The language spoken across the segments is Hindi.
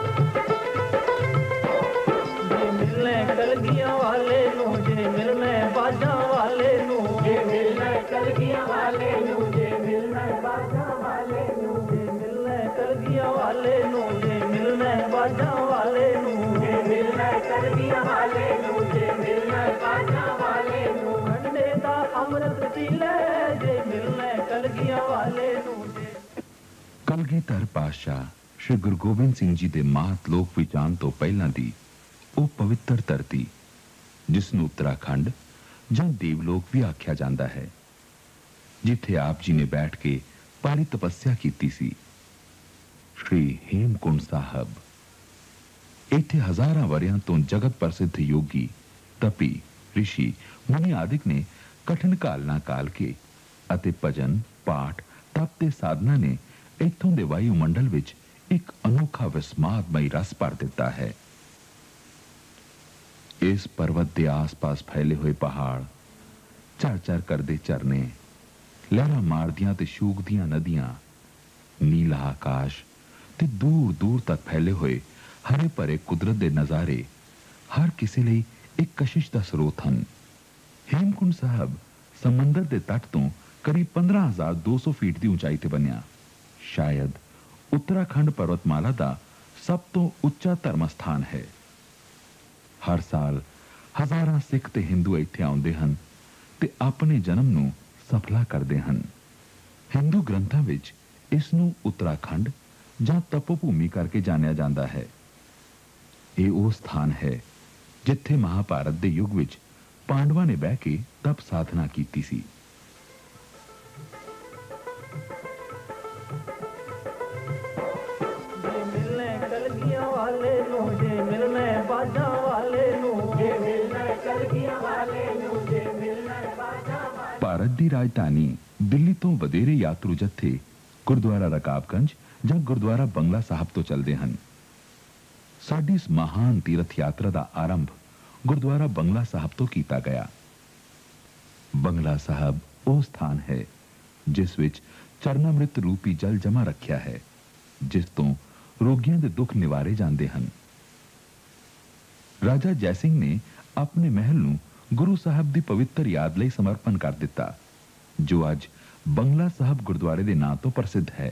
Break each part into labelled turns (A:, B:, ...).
A: जे मिलने कलगियां वाले नू, जे मिलने बाजा वाले नू, जे मिलने कलगियां वाले नू, जे मिलने बाजा वाले नू, जे मिलने कलगियां वाले नू, जे मिलने बाजा वाले नू, जे मिलने कलगियां वाले नू, जे मिलने बाजा वाले नू, खंडे दा अमृत पी ले, जे मिलने कलगियां वाले नू।
B: ਕਲਗੀਧਰ ਪਾਤਸ਼ਾਹ ਸ਼੍ਰੀ ਗੁਰੂ ਗੋਬਿੰਦ ਸਿੰਘ ਜੀ ਦੇ ਮਾਤ ਲੋਕ ਵਿਚਾਨ ਤੋਂ ਪਹਿਲਾਂ ਦੀ ਉਹ ਪਵਿੱਤਰ ਧਰਤੀ ਜਿਸ ਨੂੰ ਉੱਤਰਾਖੰਡ ਜਾਂ ਦੇਵਲੋਕ ਵੀ ਆਖਿਆ ਜਾਂਦਾ ਹੈ, ਜਿੱਥੇ ਆਪ ਜੀ ਨੇ ਬੈਠ ਕੇ ਭਾਰੀ ਤਪੱਸਿਆ ਕੀਤੀ ਸੀ, ਸ਼੍ਰੀ ਹੇਮਕੁੰਡ ਸਾਹਿਬ। ਇੱਥੇ ਹਜ਼ਾਰਾਂ ਵਰਿਆਂ ਤੋਂ ਜਗਤ ਪ੍ਰਸਿੱਧ ਯੋਗੀ, ਤਪੀ, ਰਿਸ਼ੀ, ਮੁਨੀ ਆਦਿਕ ਨੇ ਕਠਿਨ ਕਾਲਨਾ ਕਾਲ ਕੇ ਅਤੇ ਭਜਨ, ਪਾਠ, ਤਪ ਤੇ ਸਾਧਨਾ ਨੇ ਇੱਥੋਂ ਦੇ ਵਾਯੂਮੰਡਲ ਵਿੱਚ ਇੱਕ ਅਨੋਖਾ ਵਿਸਮਾਦਮਈ ਰਸ ਭਰ ਦਿੱਤਾ ਹੈ। ਇਸ ਪਰਵਤ ਦੇ ਆਸ-ਪਾਸ ਫੈਲੇ ਹੋਏ ਪਹਾੜ, ਝਰ-ਝਰ ਕਰਦੇ ਝਰਨੇ, ਲਹਿਰਾਂ ਮਾਰਦੀਆਂ ਤੇ ਸ਼ੂਕਦੀਆਂ ਨਦੀਆਂ, ਨੀਲਾ ਆਕਾਸ਼ ਤੇ ਦੂਰ-ਦੂਰ ਤੱਕ ਫੈਲੇ ਹੋਏ ਹਰੇ ਭਰੇ ਕੁਦਰਤ ਦੇ ਨਜ਼ਾਰੇ ਹਰ ਕਿਸੇ ਲਈ ਇੱਕ ਕਸ਼ਿਸ਼ ਦਾ ਸਰੋਤ ਹਨ। ਹੇਮਕੁੰਡ ਸਾਹਿਬ ਸਮੁੰਦਰ ਦੇ ਤੱਟ ਤੋਂ ਕਰੀਬ 15,200 ਫੀਟ ਦੀ ਉਚਾਈ ਤੇ ਬਣਿਆ ਸ਼ਾਇਦ ਉੱਤਰਾਖੰਡ ਪਰਵਤਮਾਲਾ ਦਾ ਸਭ ਤੋਂ ਉੱਚਾ ਧਰਮ ਸਥਾਨ ਹੈ। ਹਰ ਸਾਲ ਹਜ਼ਾਰਾਂ ਸਿੱਖ ਤੇ ਹਿੰਦੂ ਇੱਥੇ ਆਉਂਦੇ ਹਨ ਤੇ ਆਪਣੇ ਜਨਮ ਨੂੰ ਸਫਲਾ ਕਰਦੇ ਹਨ। ਹਿੰਦੂ ਗ੍ਰੰਥਾਂ ਵਿੱਚ ਇਸ ਨੂੰ ਉੱਤਰਾਖੰਡ ਜਾਂ ਤਪੋ ਭੂਮੀ ਕਰਕੇ ਜਾਣਿਆ ਜਾਂਦਾ ਹੈ। ਇਹ ਉਹ ਸਥਾਨ ਹੈ ਜਿੱਥੇ ਮਹਾਭਾਰਤ ਦੇ ਯੁੱਗ ਵਿੱਚ ਪਾਂਡਵਾਂ ਨੇ ਬਹਿ ਕੇ ਤਪ ਸਾਧਨਾ ਕੀਤੀ ਸੀ। ਭਾਰਤ ਦੀ ਰਾਜਧਾਨੀ ਦਿੱਲੀ ਤੋਂ ਵਧੇਰੇ ਯਾਤਰੂ ਜੱਥੇ ਗੁਰਦੁਆਰਾ ਰਕਾਬਗੰਜ ਜਾਂ ਗੁਰਦੁਆਰਾ ਬੰਗਲਾ ਸਾਹਿਬ ਤੋਂ ਚੱਲਦੇ ਹਨ। ਸਾਡੀ ਇਸ ਮਹਾਨ ਤੀਰਥ ਯਾਤਰਾ ਦਾ ਆਰੰਭ ਗੁਰਦੁਆਰਾ ਬੰਗਲਾ ਸਾਹਿਬ ਤੋਂ ਕੀਤਾ ਗਿਆ। ਬੰਗਲਾ ਸਾਹਿਬ ਉਹ ਸਥਾਨ ਹੈ ਜਿਸ ਵਿੱਚ ਚਰਨਾਮ੍ਰਿਤ ਰੂਪੀ ਜਲ ਜਮਾ ਰੱਖਿਆ ਹੈ, ਜਿਸ ਤੋਂ ਰੋਗੀਆਂ ਦੇ ਦੁੱਖ ਨਿਵਾਰੇ ਜਾਂਦੇ ਹਨ। ਰਾਜਾ ਜੈ ਸਿੰਘ ਨੇ ਆਪਣੇ ਮਹਿਲ ਨੂੰ ਗੁਰੂ ਸਾਹਿਬ ਦੀ ਪਵਿੱਤਰ ਯਾਦ ਲਈ ਸਮਰਪਣ ਕਰ ਦਿੱਤਾ, ਜੋ ਅੱਜ ਬੰਗਲਾ ਸਾਹਿਬ ਗੁਰਦੁਆਰੇ ਦੇ ਨਾਂ ਤੋਂ ਪ੍ਰਸਿੱਧ ਹੈ।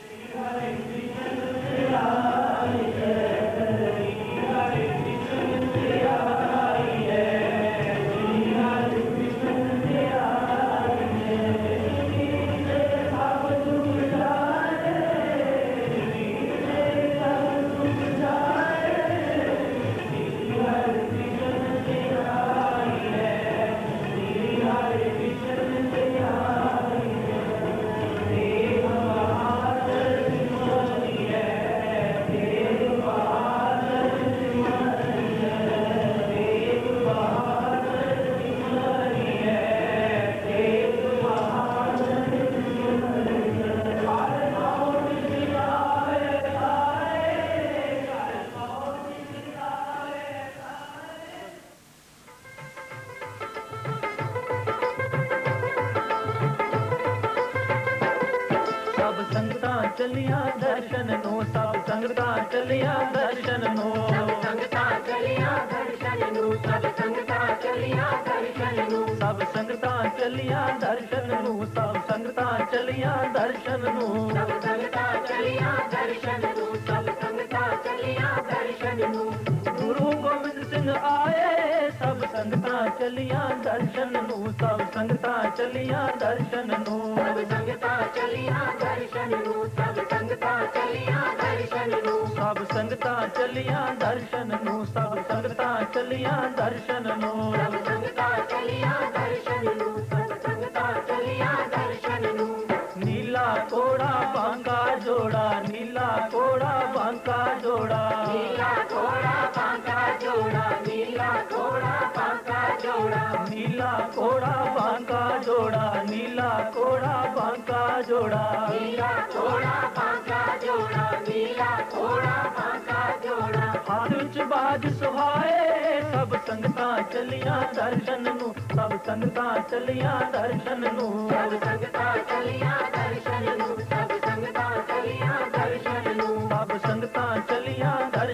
A: चलिया दर्शन नो, सब संगता चलिया दर्शन नो, सब संगता चलिया दर्शन नो, सब संगता चलिया दर्शन नो, सब संगता चलिया दर्शन नो, सब संगता चलिया दर्शन नो, सब संगता चलिया दर्शन नो, सब संगता चलिया दर्शन नो। गुरु गोबिंद सिंह आए, सब संगता चलिया दर्शन नो, सब संगता चलिया दर्शन नो, सब संगता चलिया दर्शन नो, सब संगता चलिया दर्शन नो, सब संगता चलिया दर्शन नो, सब संगता चलिया दर्शन नो, सब संगता चलिया दर्शन नो, सब संगता चलिया दर्शन नो। नीला कोड़ा बांका जोड़ा, नीला कोड़ा बांका जोड़ा, नीला कोड़ा बांका जोड़ा, नीला कोड़ा बांका जोड़ा, नीला कोड़ा बांका जोड़ा, नीला कोड़ा बांका जोड़ा, नीला कोड़ा बांका जोड़ा, नीला कोड़ा बांका जोड़ा। हाथ विच बाज सुहाए, सब संगता चलिया दर्शन नु, सब संगता चलिया दर्शन नु, सब संगता चलिया दर्शन नु, सब संगता चलिया दर्शन नु, सब संगता चलिया दर्शन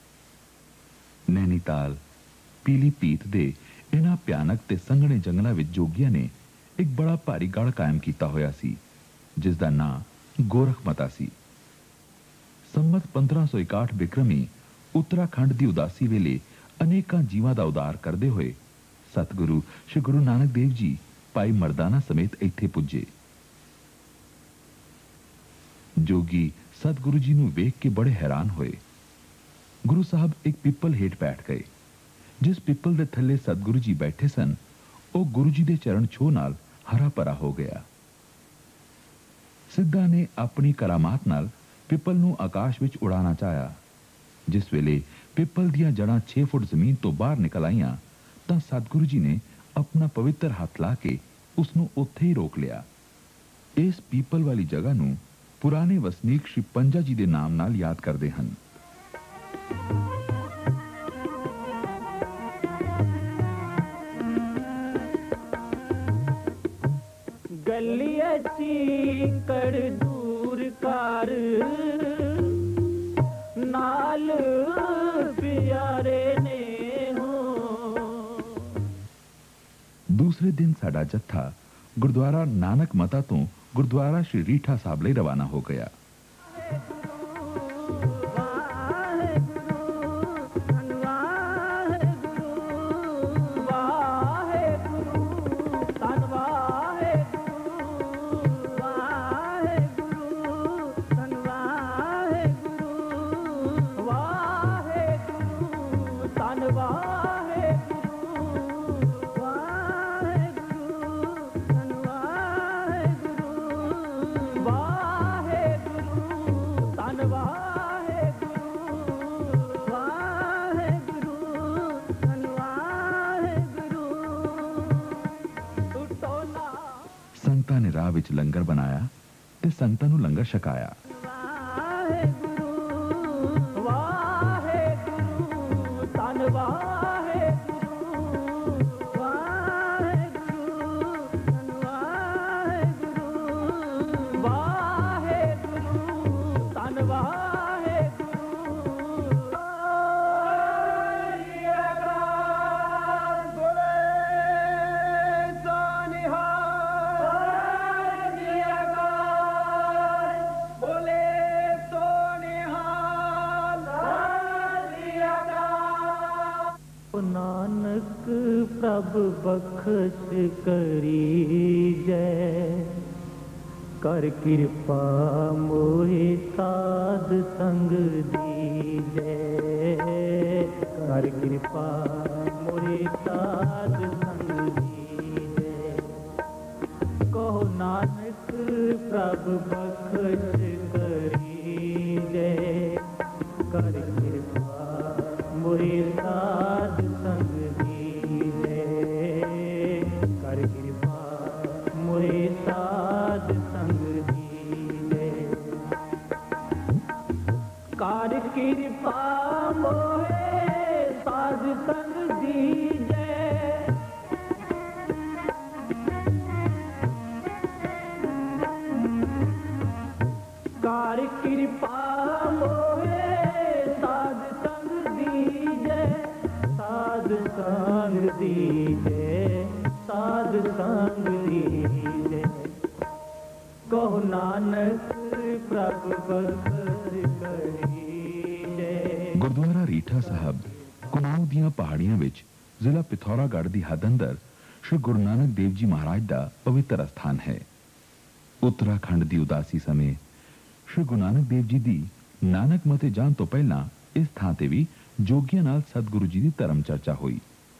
B: नैनीताल पीलीभीत दे इन्हां भयानक ते संघने जंगलों विच जोगियां ने एक बड़ा भारी गढ़ कायम कीता होया सी, जिस दा नां गोरखमता सी। संमत 1561 बिक्रमी उत्तराखंड दी उदासी वेले अनेकां जीवां दा उद्धार करदे होए सतगुरु श्री गुरु नानक देव जी भाई मर्दाना समेत इत्थे पुजे। जोगी सतगुरु जी नूं वेख के बड़े हैरान होए। गुरु साहब एक पिपल हेठ बैठ गए। जिस पिपल दे थल्ले सतगुरु जी बैठे सन, ओ गुरु जी दे चरण छोह नाल हरा भरा हो गया। सिद्धा ने अपनी करामात नाल पिपल नूं आकाश विच उड़ाना चाहया। जिस वेले पिपल दियां जड़ां 6 फुट जमीन तो बाहर निकल आईयां तां सतगुरु जी ने अपना पवित्र हाथ ला के उसनूं उत्थे ही रोक लिया। इस पीपल वाली जगह नूं पुराने वसनीक श्री पंजा जी दे नाम नाल याद करदे हन।
A: गली अच्छी कड़ दूर कर नाल प्यारे ने हो।
B: दूसरे दिन साडा जत्था गुरुद्वारा नानक मता तो गुरुद्वारा श्री रीठा साहब ਲਈ रवाना हो गया। संगतां ने राह विच लंगर बनाया ते संगतां नूं लंगर छकाया।
A: नानक प्रभ बख्श करी जय कर कृपा मोहि साध संग दीजै। कर कृपा मोहि साध संग दीजै। कहो नानक प्रभ बख्श करी जय कर कृपा मोहि साध संग दीजै। कर कृपा मोहि साध संग दीजै। कर कृपा मोहि साध संग दीजै। कर कृपा मोहि साध संग दीजै। साध संग दीजै। साध संग दीजै। कहो नानक प्रभ बख्श करीजै।
B: गुरुद्वारा रीठा साहब कुनाऊ दियां पहाड़ियां विच जिला पिथौरागढ़ दी हद अंदर श्री गुरु नानक देव जी महाराज दा पवित्र स्थान है। उत्तराखंड दी उदासी समय श्री गुरु नानक देव जी दी नानक मते जान तो पहला इस थां ते भी जोगियां नाल सतगुरु जी दी धर्म चर्चा हुई।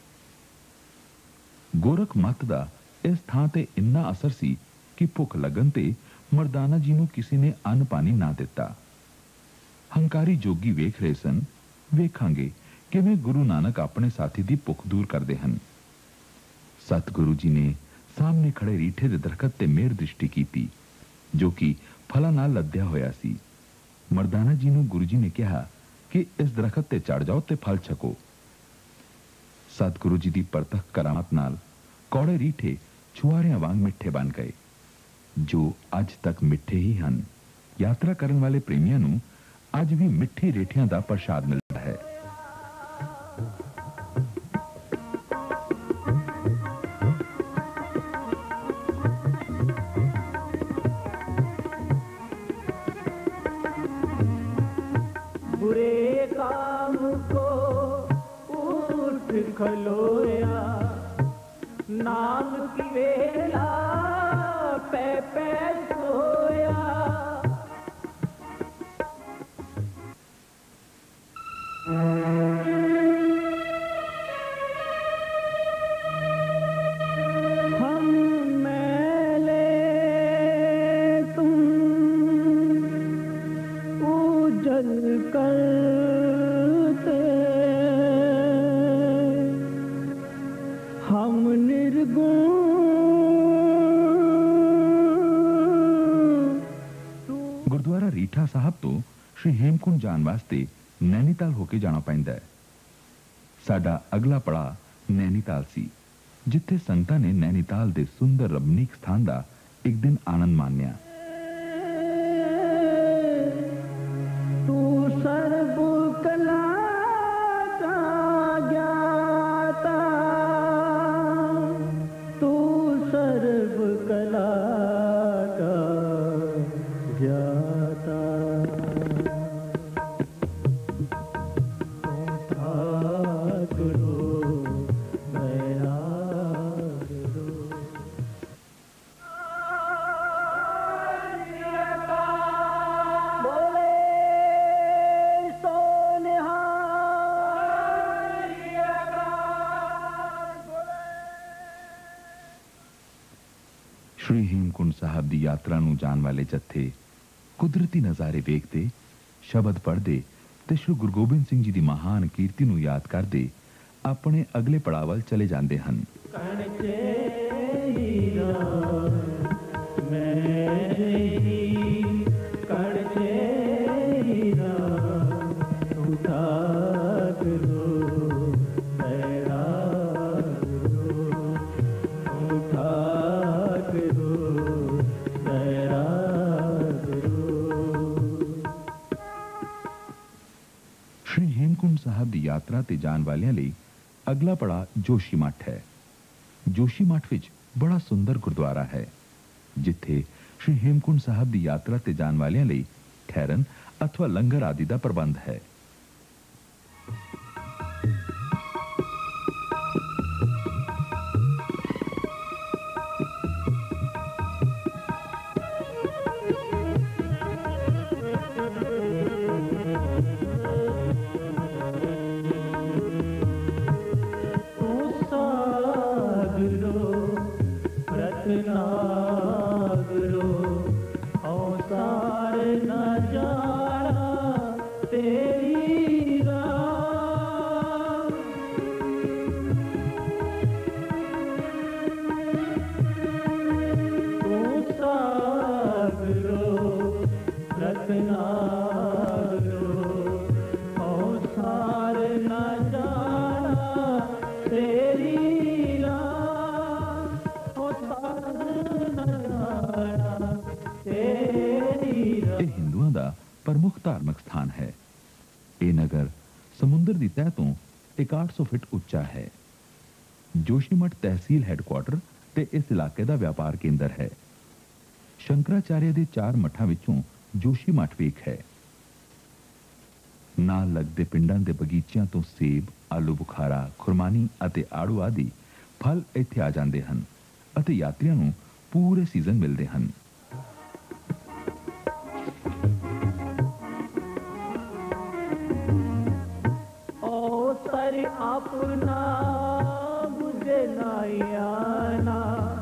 B: गोरख मत दा इस थां ते इन्ना असर सी कि भुख लगन ते मर्दाना जी नूं किसी ने अन्न पानी ना दिता। हंकारी जोगी वेख रहे सन, वेखांगे किवें गुरु नानक अपने साथी दी भुख दूर करदे हन। सतगुरु जी ने सामने खड़े रीठे दे दरखत ते मेहर दृष्टि कीती जो कि फलां नाल लद्या होया सी। मर्दाना जी नूं गुरु जी ने कहा कि इस दरखत ते चढ़ जाओ ते फल छको। सतगुरु जी दी परतख करामत नाल कौड़े रीठे छुआरियां वांग मिठे बन गए जो अज तक मिठे ही हन। यात्रा करन वाले प्रेमियां नूं अज भी मिठे रेठियां दा प्रसाद मिलदा है।
A: खलोया नाम की वेला पै पै सोया। हम मैले तुम उजल करते हम निर्गुण।
B: ਗੁਰਦੁਆਰਾ ਰੀਠਾ ਸਾਹਿਬ ਤੋਂ ਸ਼੍ਰੀ ਹੇਮਕੁੰਟ ਜਾਣ ਵਾਸਤੇ ਨੈਨੀਤਾਲ ਹੋ ਕੇ ਜਾਣਾ ਪੈਂਦਾ ਹੈ। ਸਾਡਾ ਅਗਲਾ ਪੜਾਅ ਨੈਨੀਤਾਲ ਸੀ, ਜਿੱਥੇ ਸੰਗਤਾਂ ਨੇ ਨੈਨੀਤਾਲ ਦੇ ਸੁੰਦਰ ਰਮਣੀਕ ਸਥਾਨ ਦਾ ਇੱਕ ਦਿਨ ਆਨੰਦ ਮਾਣਿਆ।
A: ਤੂੰ ਸਰਬ ਕਲਾ ਦਾ ਗਿਆਤਾ, ਤੂੰ ਸਰਬ ਕਲਾ ਦਾ ਗਿਆਤਾ।
B: ਸ਼੍ਰੀ ਹੇਮਕੁੰਟ ਸਾਹਿਬ ਦੀ ਯਾਤਰਾ ਨੂੰ ਜਾਣ ਵਾਲੇ ਜੱਥੇ ਕੁਦਰਤੀ ਨਜ਼ਾਰੇ ਵੇਖਦੇ, ਸ਼ਬਦ ਪੜ੍ਹਦੇ ਤੇ ਸ਼੍ਰੀ ਗੁਰੂ ਗੋਬਿੰਦ ਸਿੰਘ ਜੀ ਦੀ ਮਹਾਨ ਕੀਰਤੀ ਨੂੰ ਯਾਦ ਕਰਦੇ ਆਪਣੇ ਅਗਲੇ ਪੜਾਅ ਵੱਲ ਚਲੇ ਜਾਂਦੇ ਹਨ। ਸ਼੍ਰੀ ਹੇਮਕੁੰਟ ਸਾਹਿਬ ਦੀ ਯਾਤਰਾ ਤੇ ਜਾਣ ਵਾਲਿਆਂ ਲਈ ਅਗਲਾ ਪੜਾਅ ਜੋਸ਼ੀਮਠ ਹੈ। ਜੋਸ਼ੀਮਠ ਵਿੱਚ ਬੜਾ ਸੁੰਦਰ ਗੁਰਦੁਆਰਾ ਹੈ, ਜਿੱਥੇ ਸ਼੍ਰੀ ਹੇਮਕੁੰਟ ਸਾਹਿਬ ਦੀ ਯਾਤਰਾ ਤੇ ਜਾਣ ਵਾਲਿਆਂ ਲਈ ਠਹਿਰਨ ਅਥਵਾ ਲੰਗਰ ਆਦਿ ਦਾ ਪ੍ਰਬੰਧ ਹੈ। ਹਿੰਦੂਆਂ ਦਾ ਪ੍ਰਮੁੱਖ ਧਾਰਮਿਕ ਸਥਾਨ ਹੈ। ਇਹ ਨਗਰ ਸਮੁੰਦਰ ਦੀ ਤਹਿ ਤੋਂ 800 ਫੁੱਟ ਉੱਚਾ ਹੈ। ਜੋਸ਼ੀਮਠ ਤਹਿਸੀਲ ਹੈੱਡਕੁਆਟਰ ਤੇ ਇਸ ਇਲਾਕੇ ਦਾ ਵਪਾਰ ਕੇਂਦਰ ਹੈ। ਸ਼ੰਕਰਾਚਾਰਿਆ ਦੇ 4 ਮੱਠਾਂ ਵਿੱਚੋਂ ਜੋਸ਼ੀਮਠ ਵੀ ਇੱਕ ਹੈ। ਨਾਲ ਲੱਗਦੇ ਪਿੰਡਾਂ ਦੇ ਬਗੀਚਿਆਂ ਤੋਂ ਸੇਬ, ਆਲੂ ਬੁਖਾਰਾ, ਖੁਰਮਾਨੀ ਅਤੇ ਆੜੂ ਆਦਿ ਫਲ ਇੱਥੇ ਆ ਜਾਂਦੇ ਹਨ ਅਤੇ ਯਾਤਰੀਆਂ ਨੂੰ ਪੂਰੇ ਸੀਜ਼ਨ ਮਿਲਦੇ ਹਨ।
A: अपना बुझे नायाना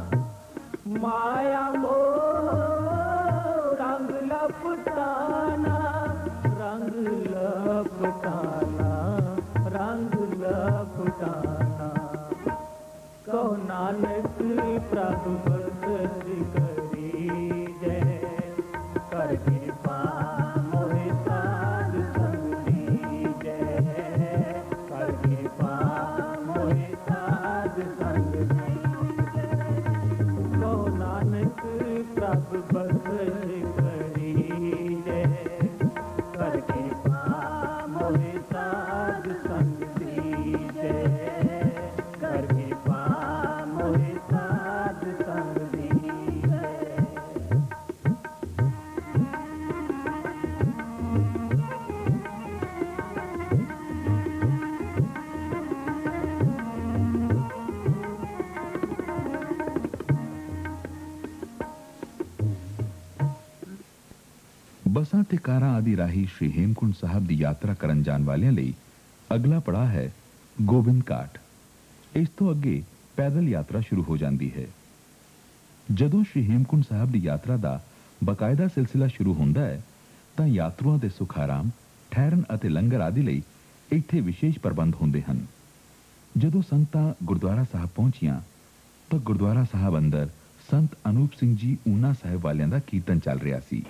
A: माया मोह रंग लपटाना, रंग लपटाना, रंग लपटाना। कहो नानक प्रभु बख्श करी जय, कर कृपा मोहि साध संग दीजै, कर कृपा मोहि साध संग दीजै। कहो नानक प्रभु बख्श करी जय, कर कृपा मोहि साध संग दीजै, कर कृपा मोहि साध संग दीजै।
B: बसां ते कारां आदि राही श्री हेमकुंड साहब की यात्रा करन जाण वालियां लई अगला पड़ाव है गोबिंद घाट। इस तो अगे पैदल यात्रा शुरू हो जाती है। जदों श्री हेमकुंड साहब की यात्रा का बकायदा सिलसिला शुरू होता है तो यात्रुओं के सुखाराम, ठहरन अते लंगर आदि लई इत्थे विशेष प्रबंध होंदे हन। जदों संगतां गुरुद्वारा साहब पहुंचियां तो गुरुद्वारा साहब अंदर संत अनूप सिंह जी ऊना साहब वालियां दा कीर्तन चल रहा सी।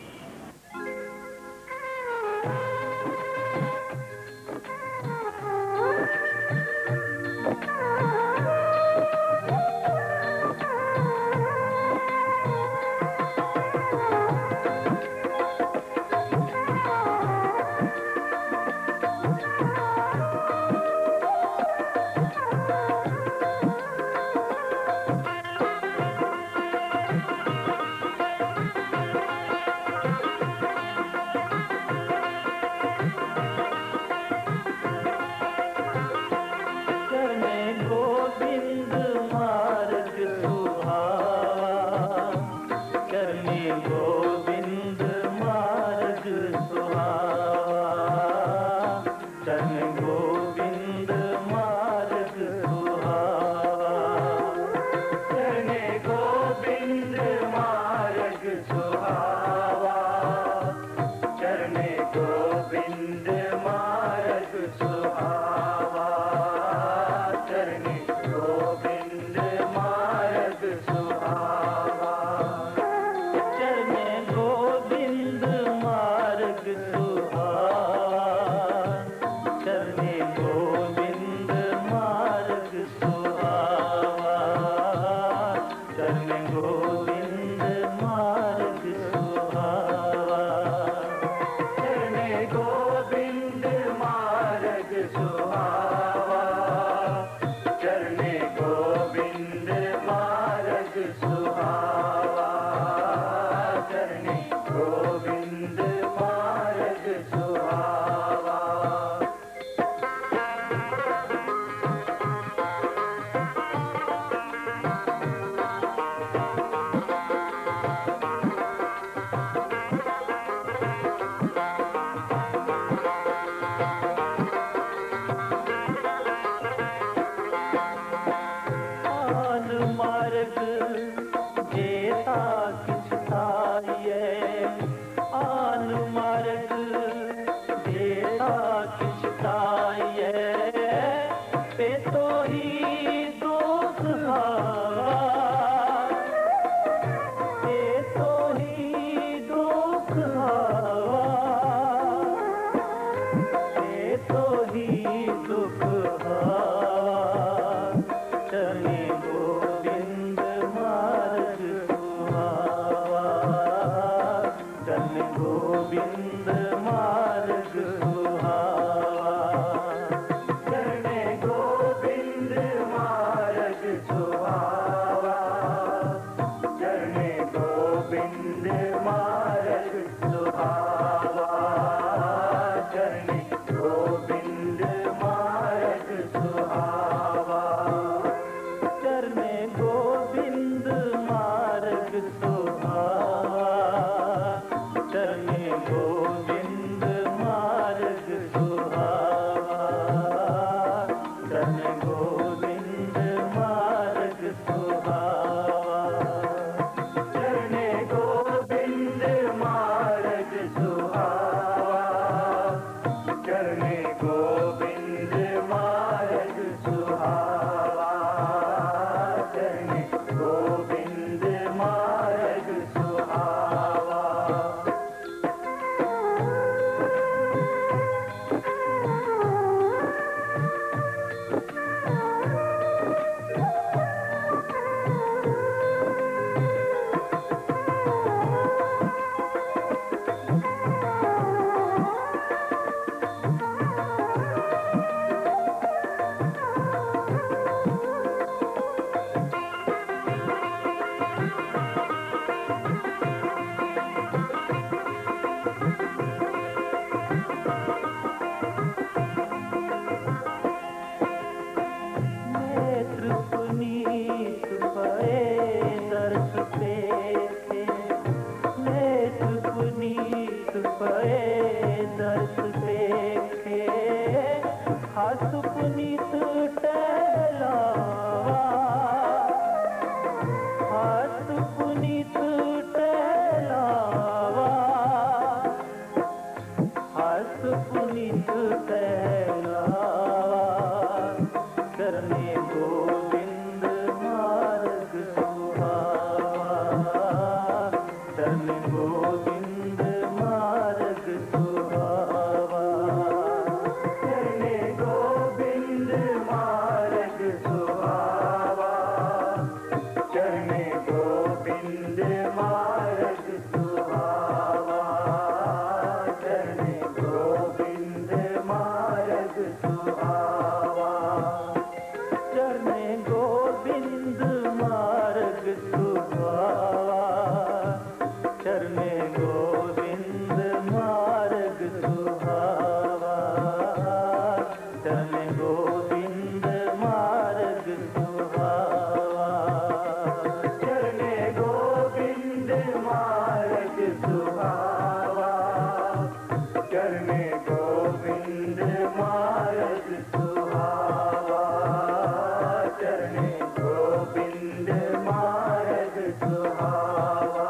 A: चरणे गोविंद मार्ग सुहावा।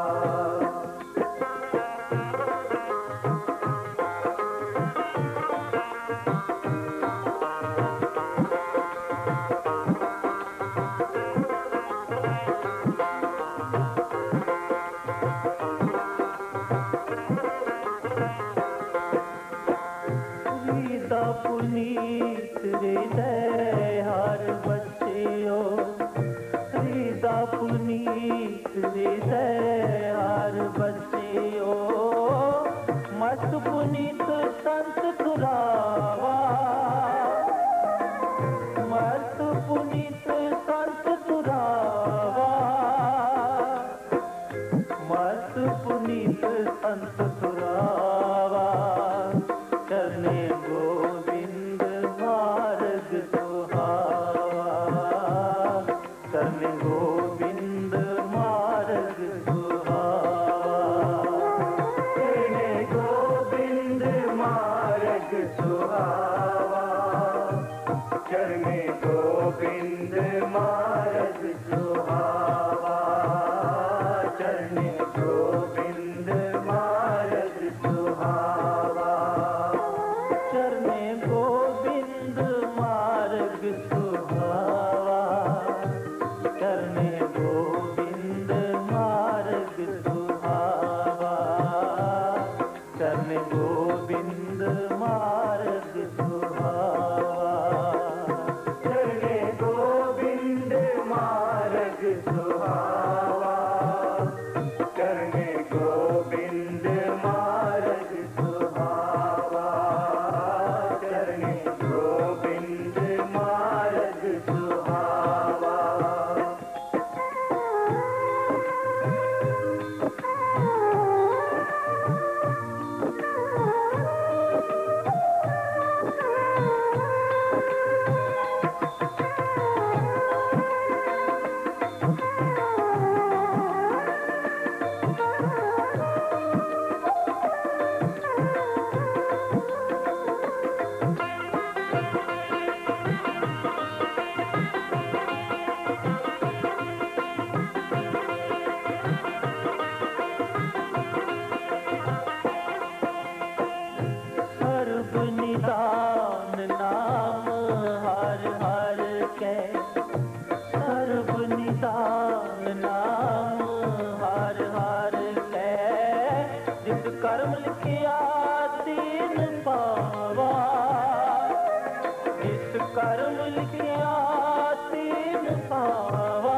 A: पुनीत हृदय हर बच्चियो, हृदा पुनीत हृदय हर बच्चियो, मस्त पुनीत संत तुरावा, मस्त पुनीत संत तुरावा, मस्त पुनीत संत तुरावा। चरणे गोविंद मार्ग सुहावा, चरणे गोविंद मार्ग सुहावा, चरणे गोविंद मार्ग सुहावा, चरणे गोविंद मार्ग सुहावा, चरणे गोविंद मार्ग सुहावा, चरणे गोविंद मार्ग सुहावा, चरणे गोविंद मार्ग सुहावा, चरणे गोविंद मार्ग सुहावा, चरणे गोविंद मार्ग सुहावा, चरणे गोविंद मार्ग सुहावा, चरणे गोविंद मार्ग सुहावा। सर्वनिदान नाम हर हर के, सर्वनिदान नाम हर हर के, जिस कर्म लिखिया तीन पावा, जिस कर्म लिखिया तीन पावा,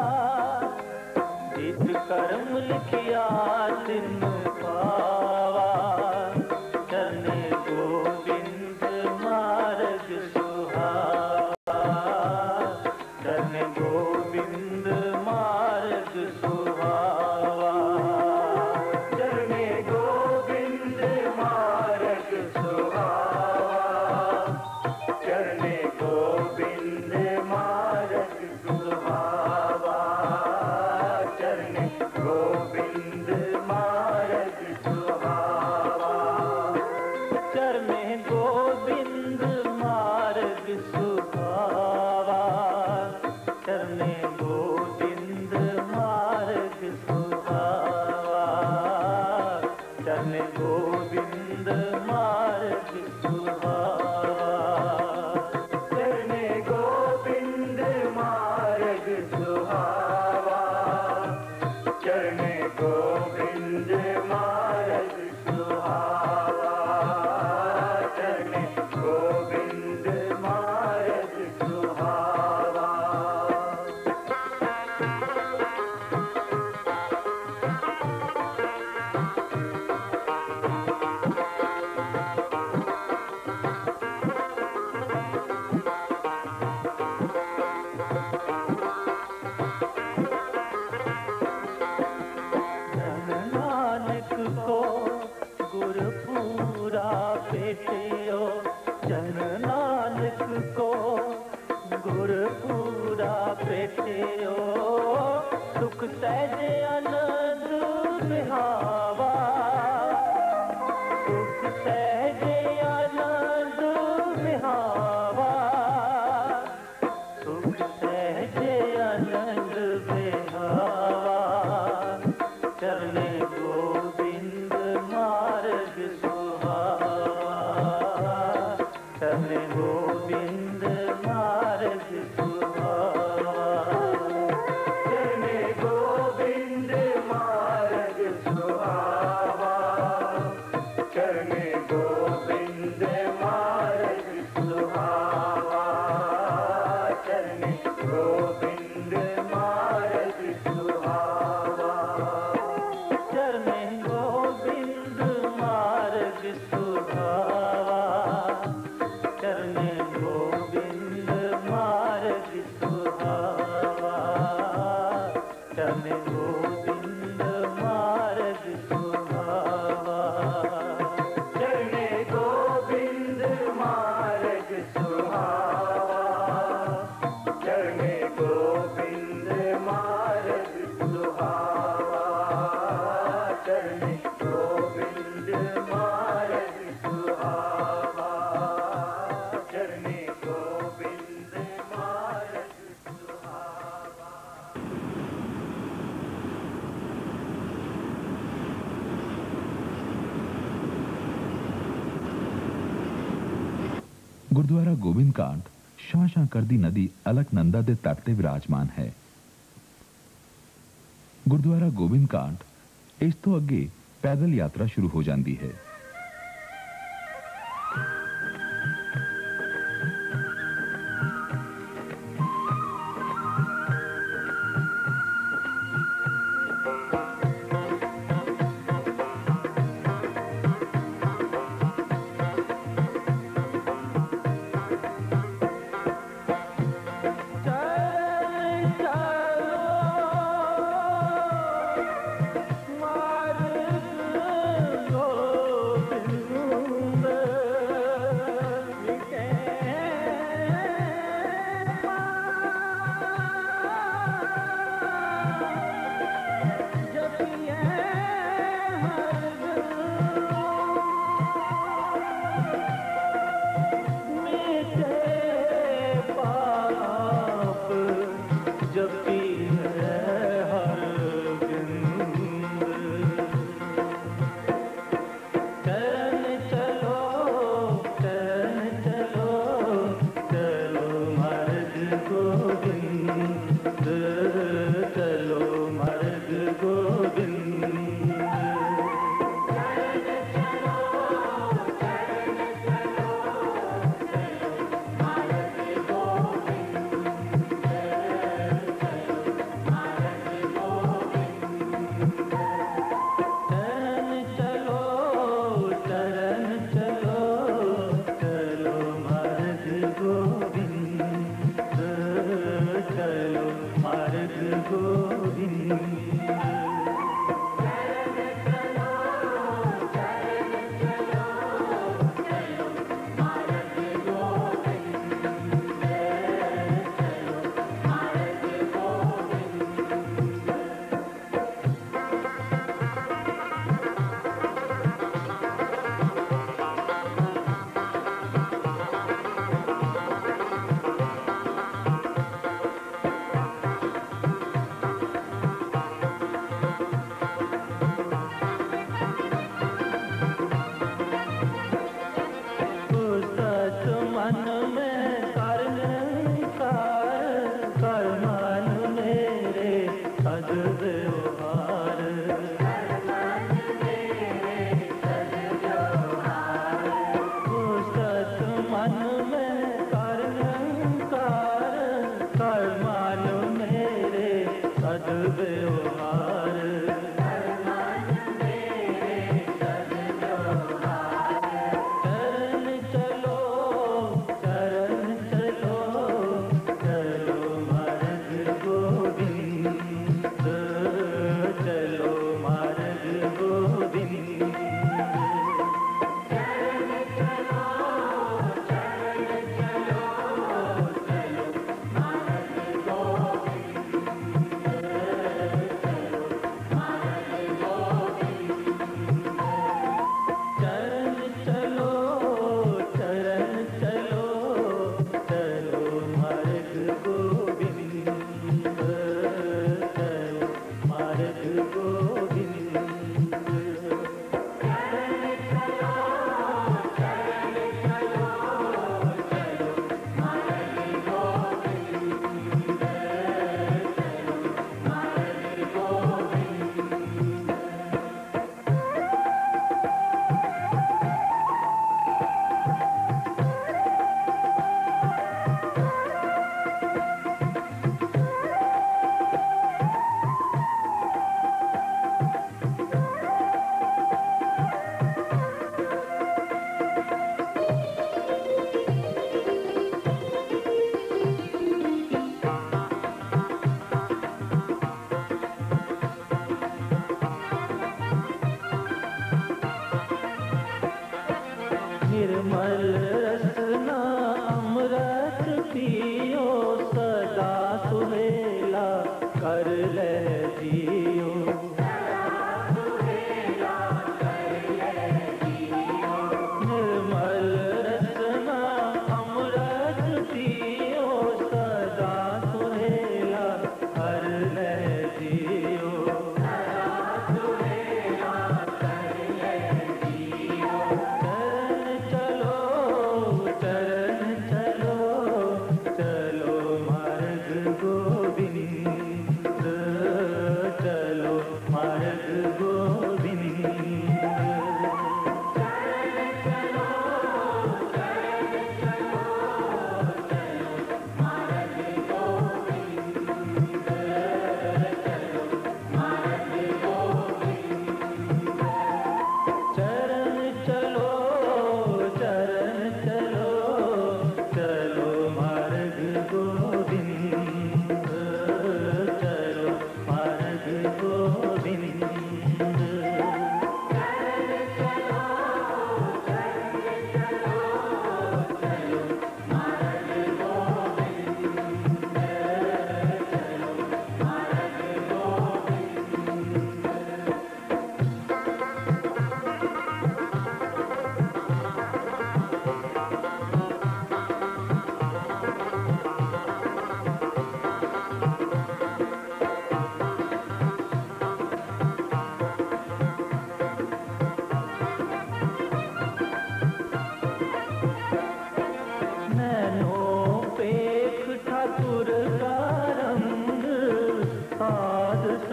A: जिस कर्म लिखिया तीन पावा। चरणे गोविंद मार्ग सुहावा, चरणे गोविंद मार्ग सुहावा, चरणे गोविंद मार्ग सुहावा, चरणे गोविंद मार्ग सुहावा, चरणे गोविंद मार्ग सुहावा, चरणे गोविंद मार्ग सुहावा, चरणे गोविंद मार्ग सुहावा, चरणे गोविंद मार्ग सुहावा, चरणे गोविंद मार्ग सुहावा, चरणे गोविंद मार्ग सुहावा, चरणे गोविंद मार्ग सुहावा। नानक को गुरपूरा पेटियो, जन नानक को गुरपूरा पेटियो, सुख सहज आनंद बिहावा, सुख सहज आनंद बिहावा, सुख सहज
B: गुरुद्वारा गोबिंद कांड शां करदी नदी अलकनंदा दे तट ते विराजमान है। गुरुद्वारा गोबिंद कांड इस तो अगे पैदल यात्रा शुरू हो जाती है।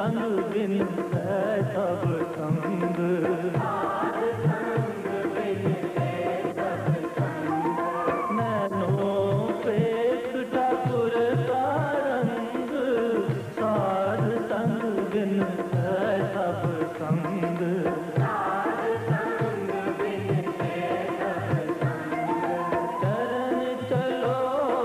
A: संग बिन है सब संग साध संग बिन है सब संग नैनों पे ठाकुर का रंग साध संग बिन है सब संग साध संग बिन है सब संग चरण चलो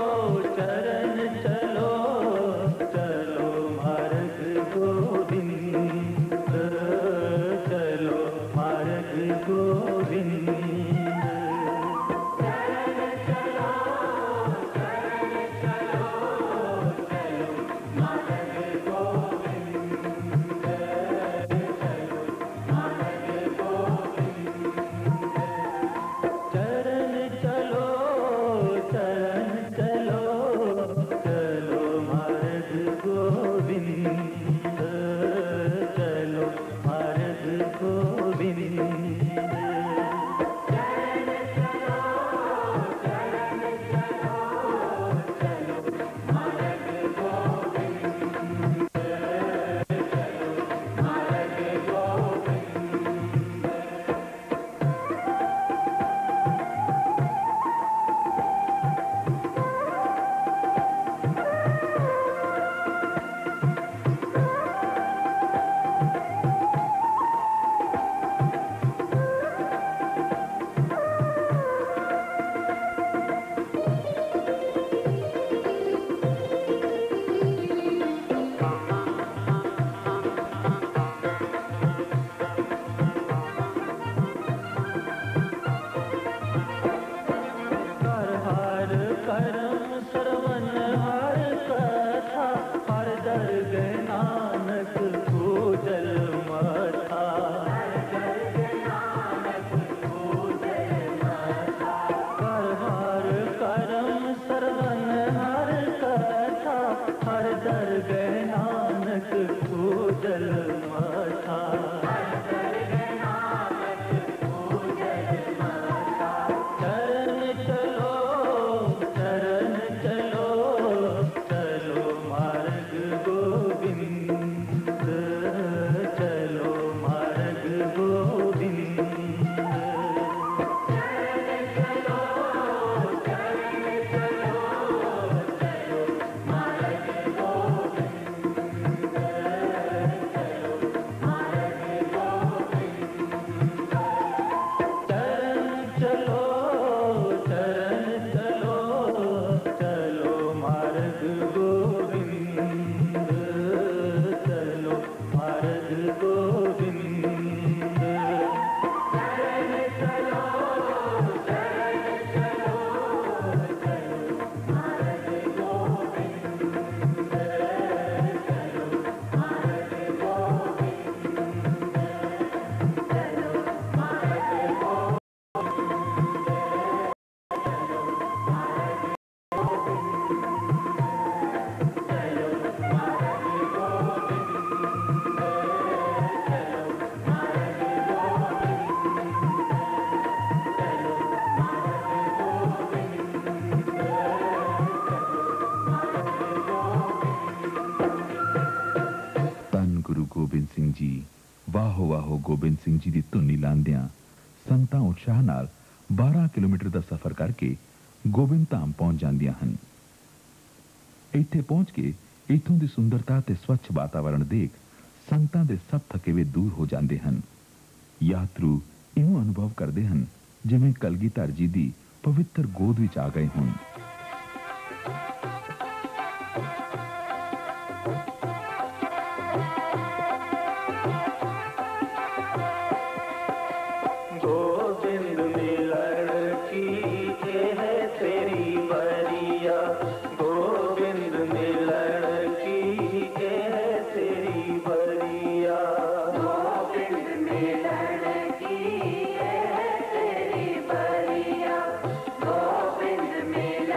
A: चलो मार्ग गोविंद चलो मार्ग गोविंद
B: ਵਾਹੋ ਵਾਹੋ ਗੋਬਿੰਦ ਸਿੰਘ ਜੀ ਦੀ ਧੁਨੀ ਲਾਉਂਦਿਆਂ ਸੰਗਤਾਂ ਉਤਸ਼ਾਹ ਨਾਲ 12 ਕਿਲੋਮੀਟਰ ਦਾ ਸਫ਼ਰ ਕਰਕੇ ਗੋਬਿੰਦ ਧਾਮ ਪਹੁੰਚ ਜਾਂਦੀਆਂ ਹਨ। ਇੱਥੇ ਪਹੁੰਚ ਕੇ ਇੱਥੋਂ ਦੀ ਸੁੰਦਰਤਾ ਤੇ ਸਵੱਛ ਵਾਤਾਵਰਣ ਦੇਖ ਸੰਗਤਾਂ ਦੇ ਸਭ ਥਕੇਵੇ ਦੂਰ ਹੋ ਜਾਂਦੇ ਹਨ। ਯਾਤਰੂ ਇਉਂ ਅਨੁਭਵ ਕਰਦੇ ਹਨ ਜਿਵੇਂ ਕਲਗੀਧਰ ਜੀ ਦੀ ਪਵਿੱਤਰ ਗੋਦ ਵਿੱਚ ਆ ਗਏ ਹੋਣ।
C: गोविंद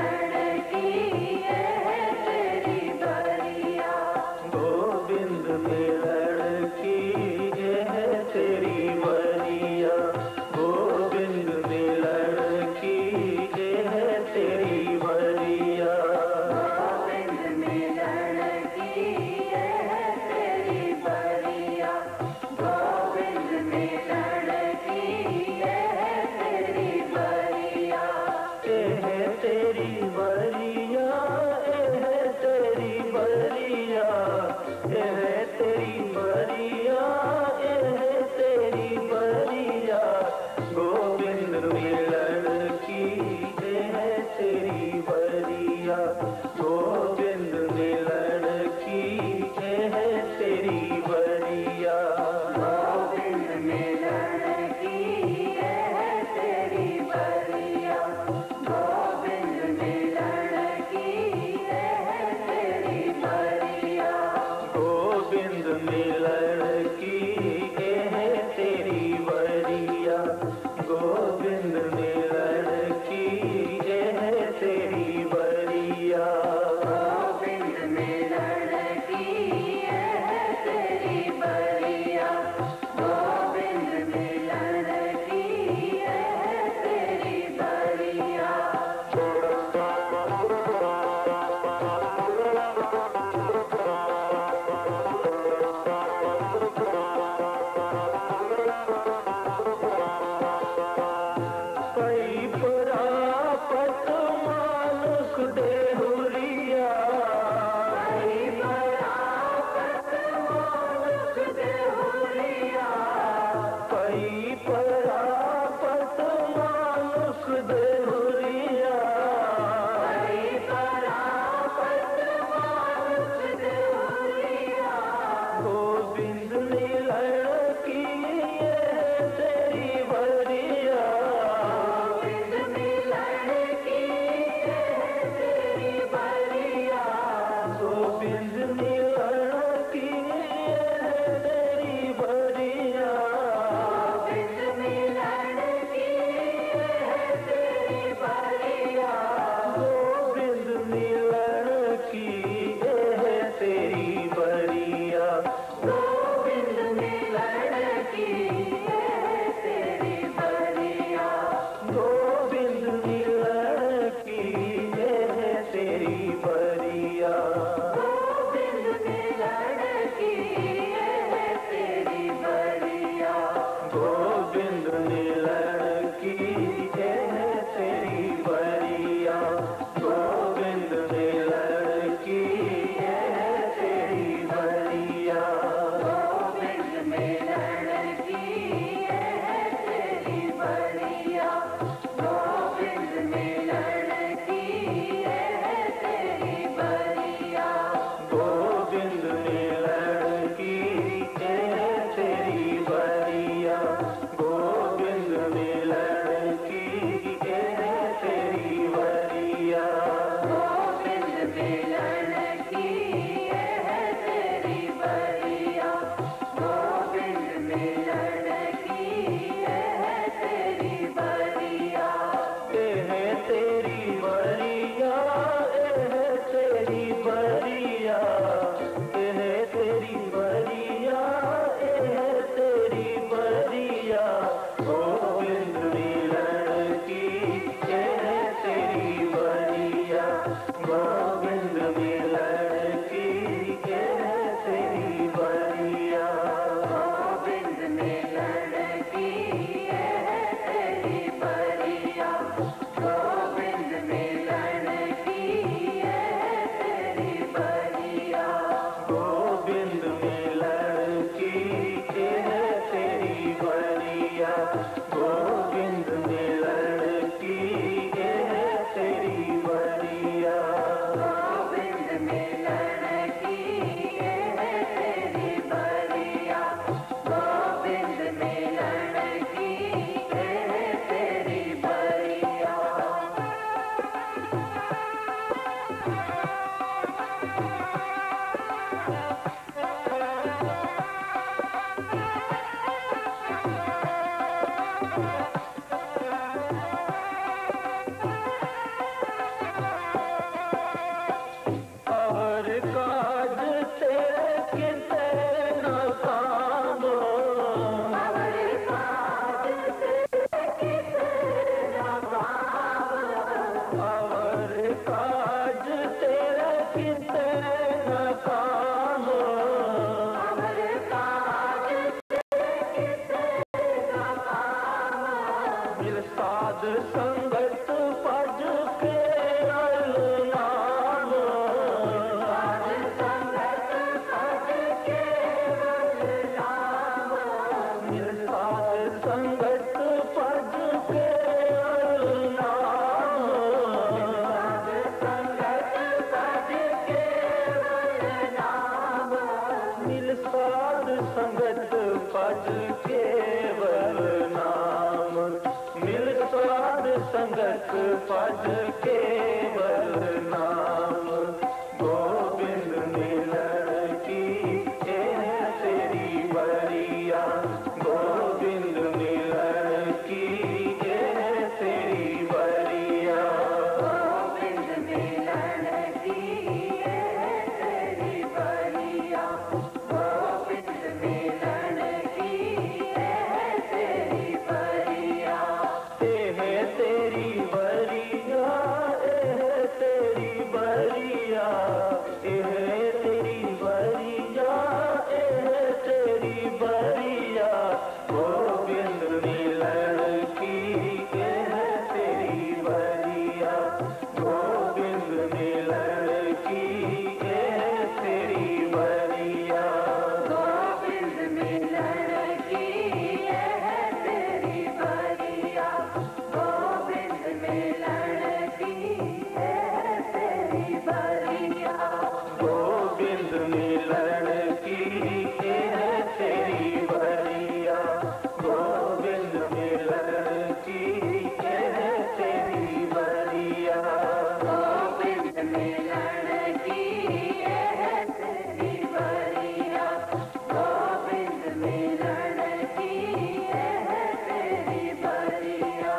A: भज केवल नाम, मिल स्वाद संगत भज केवल नाम। गोविंद मिलन की एह तेरी बरिया, गोविंद मिलन की एह तेरी बरिया। गोविंद मिलन की एह तेरी बरिया, गोविंद मिलन की एह तेरी बरिया। एह तेरी बरिया, एह तेरी बरिया, एह तेरी बरिया, एह तेरी बरिया। गोविंद मिलन की एह तेरी बरिया, गोविंद मिलन की एह तेरी बरिया। गोविंद मिलन की एह तेरी बरिया, गोविंद मिलन की एह तेरी बरिया। गोविंद मिलन की एह तेरी बरिया, गोविंद मिलन की एह तेरी बरिया। गोविंद मिलन की एह तेरी बरिया, गोविंद मिलन की एह तेरी बरिया।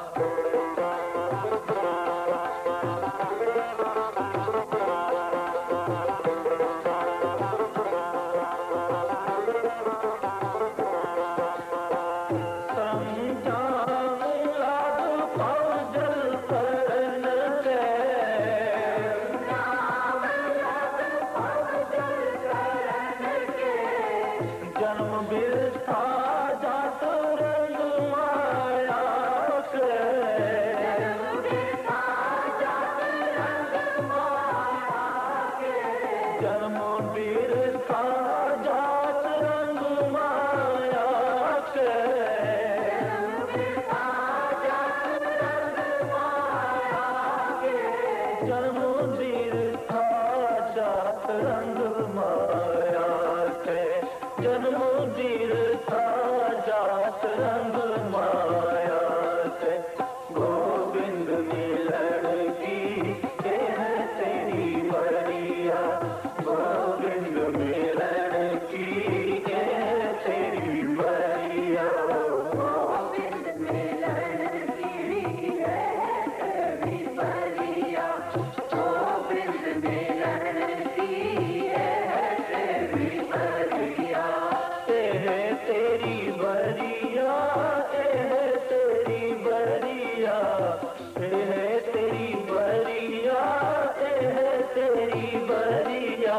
A: जन्म बिरथा जात रंग माया के, जन्म बिरथा जात रंग माया के, जन्म बिरथा जात रंग माया के, जन्म बिरथा जात रंग माया के, जन्म बिरथा जात रंग माया के, जन्म बिरथा जात रंग माया से। गोविंद मिलन की एह तेरी बरिया, गोविंद मिलन की एह तेरी बरिया। गोविंद मिलन की एह तेरी बरिया, गोविंद मिलन की एह तेरी बरिया। एह तेरी बरिया, एह तेरी बरिया, एह तेरी बरिया, एह तेरी बरिया।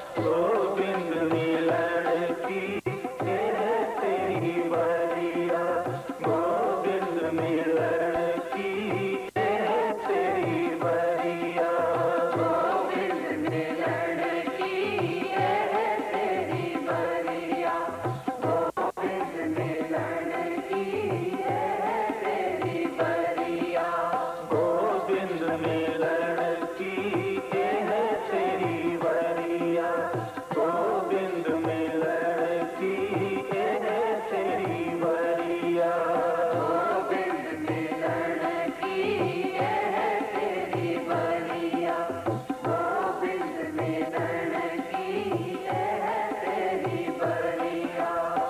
A: गोविंद मिलन की एह तेरी बरिया, गोविंद मिलन की एह तेरी बरिया। गोविंद मिलन की एह तेरी बरिया, गोविंद मिलन की एह तेरी बरिया। गोविंद मिलन की एह तेरी बरिया, गोविंद मिलन की एह तेरी बरिया। गोविंद मिलन की एह तेरी बरिया, गोविंद मिलन की एह तेरी बरिया।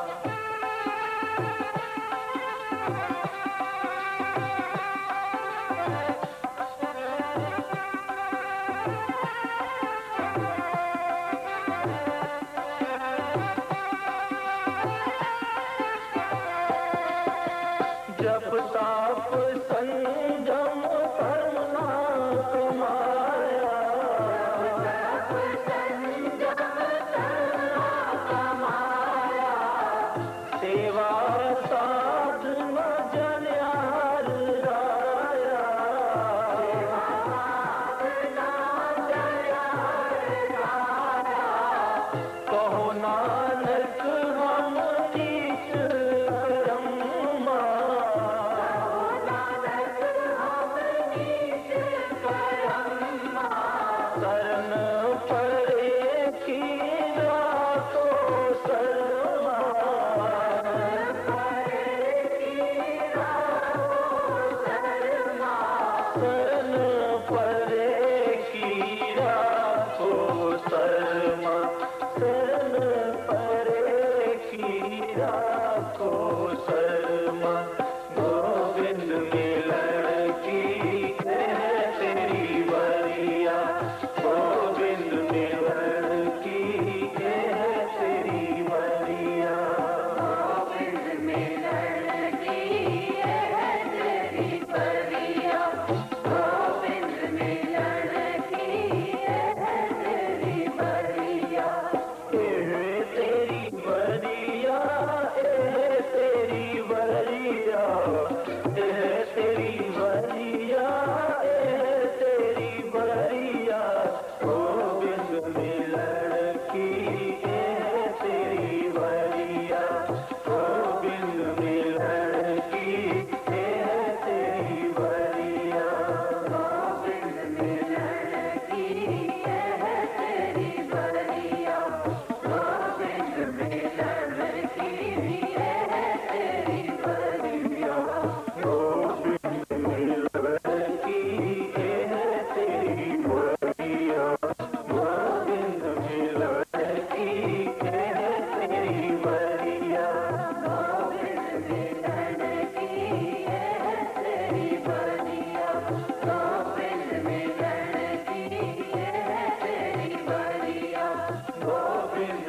A: जप ताप संयम कर्म ना कमाया, जप संयम कर्म ना कमाया। सेवा साधना जन्यार राया, सेवा साधना जन्यार राया। कहो नानक हम नीच कर्मा, शरण पड़े की रातो शर्मा,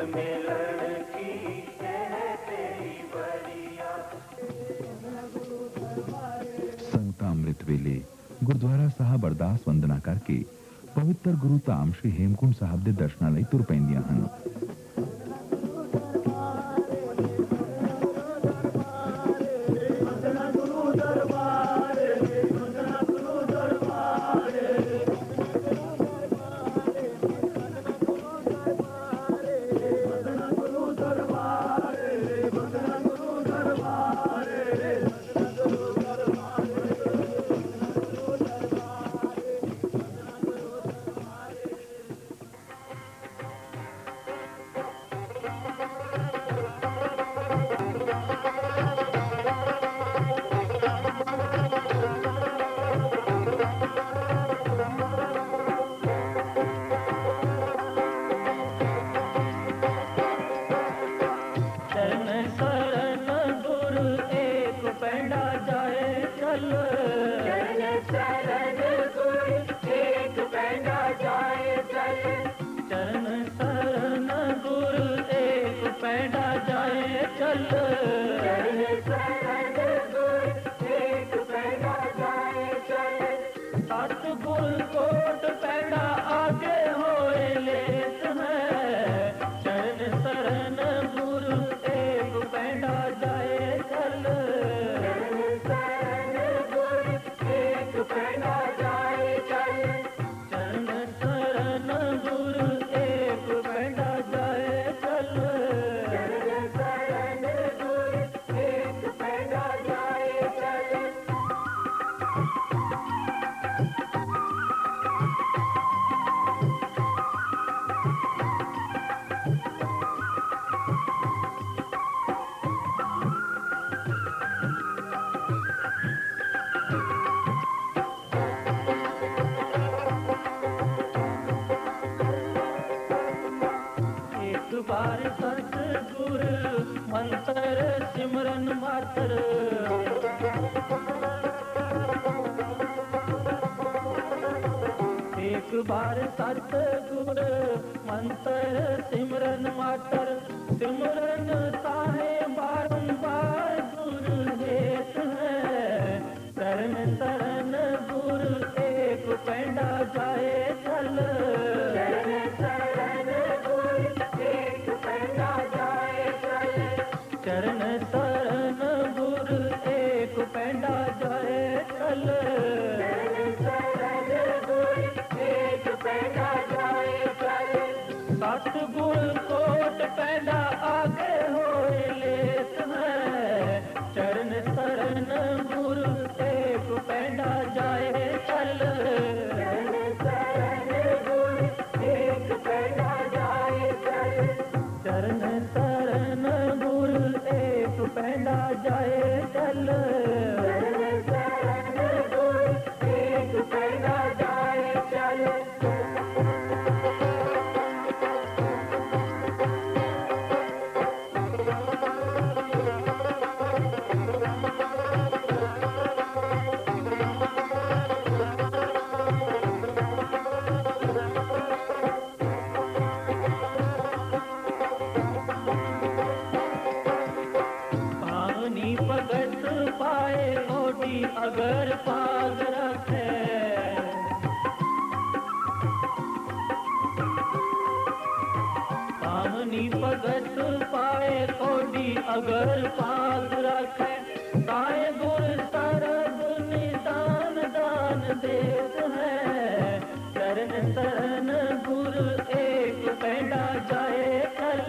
A: मिलन की है तेरी बरिया।
B: संगतां अमृत वेले गुरुद्वारा साहब अरदास वंदना करके पवित्र गुरु धाम श्री हेमकुंड साहब के दर्शनां लई तुर पैंदियां हन।
A: सिमरन मातर एक बार सतगुर मंत्र सिमरन मातर सिमरन ताहे बारंबार गुरु हेत है शरण शरण गुरु एक पैंडा जाए चल शरण गुरु एक पैंडा जाए चल चरण शरण गुरु एक पैंडा जाए चल सतगुर कोट पैदा आगे होए लेत है चरण शरण गुरु एक पैदा जाए चल शरण गुरु एक पैदा जाए चल चरण शरण गुरु एक पैदा जाए चल शरण गुरु एक पैदा जाए चल। अगर पाग रखे पावनी भगत पाए कोडी अगर पाग रखे ताए गुर सरब निदान दान देत है चरण शरण गुरु एक पैंडा जाए कल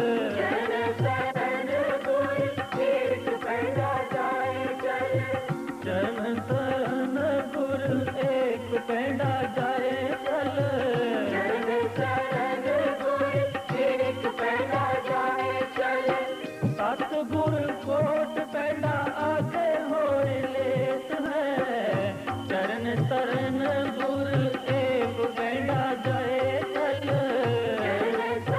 A: शरण गुरु एक पैंडा जाए चल चरण शरण गुरु एक पैंडा जाए चल शरण गुरु एक पैंडा जाए चल सतगुर कोट पैंडा आगे होए लेत है चरण शरण गुरु एक पैंडा जाए चल